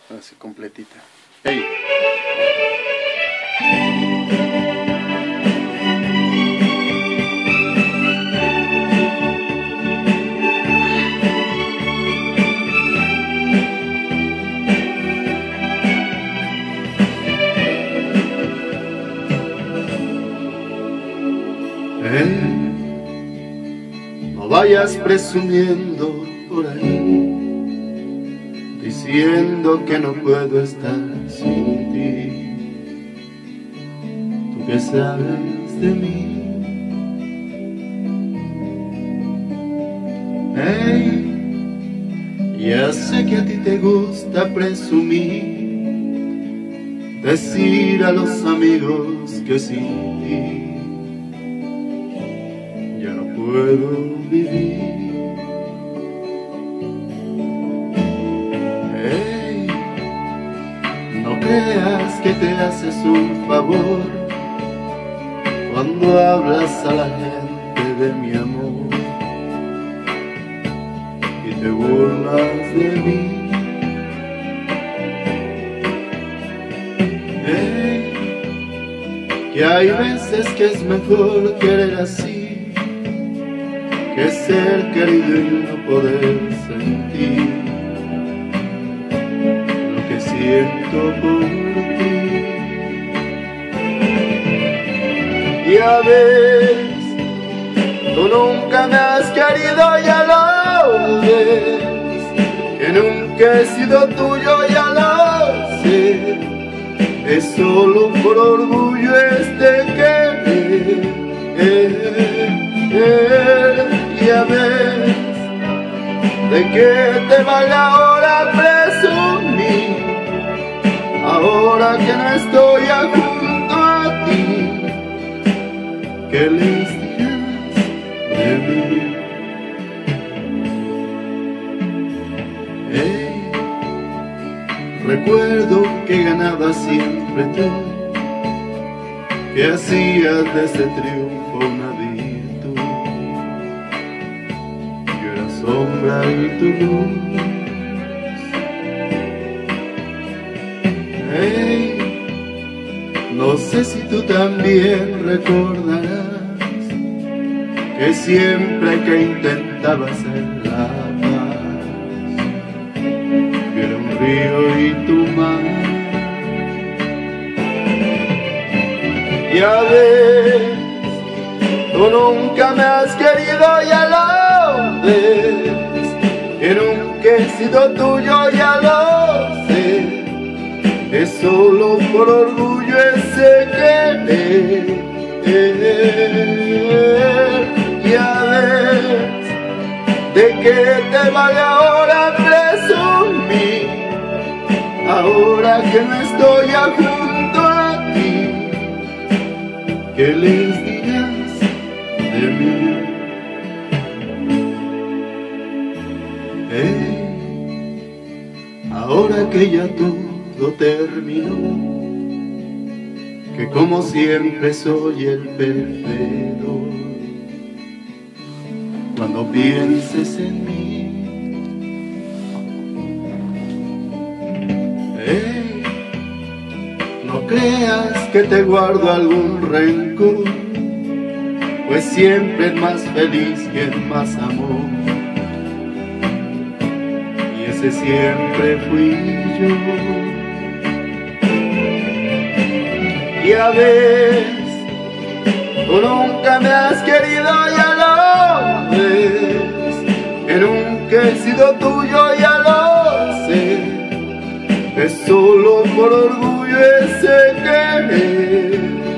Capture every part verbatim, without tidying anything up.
así completita. Hey. Hey, no vayas presumiendo por ahí, diciendo que no puedo estar sin ti. Tú que sabes de mí. Hey, ya sé que a ti te gusta presumir, decir a los amigos que sin ti ya no puedo vivir. Hey, no creas que te haces un favor cuando hablas a la gente de mi amor y te burlas de mí. Hey, que hay veces que es mejor querer así que ser querido y no poder sentir lo que siento por ti. Ya ves, tú nunca me has querido, ya lo ves, que nunca he sido tuyo, ya lo sé, es solo por orgullo este querer. Ya ves, ¿de qué te vale ahora presumir? Ahora que no estoy junto a ti, ¿qué les dirás de mí? Hey, recuerdo que ganabas siempre tú, que hacías de ese triunfo una virtud. Yo era sombra y tu luz. Hey, no sé si tú también recordarás que siempre que intentaba hacer la paz, yo era un río y tu mar. Ya ves, tú nunca me has querido, ya lo ves, que nunca he sido tuyo, ya lo sé, es solo por orgullo ese querer. Ya ves, ¿de qué te vale ahora presumir? Ahora que no estoy junto a ti, ¿qué les dirás de mí? Hey, ahora que ya todo terminó, que como siempre soy el perdedor, cuando pienses en mí. Hey, no creas que te guardo algún rencor, pues siempre es más feliz quien más amor, y ese siempre fui yo. Ya ves, tú nunca me has querido, ya lo ves, que nunca he sido tuyo, ya lo sé, es solo por orgullo ese querer.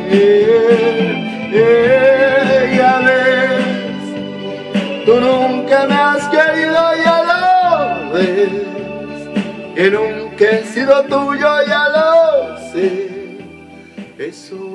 Ya ves, tú nunca me has querido, ya lo ves, que nunca he sido tuyo, ya lo sé, es solo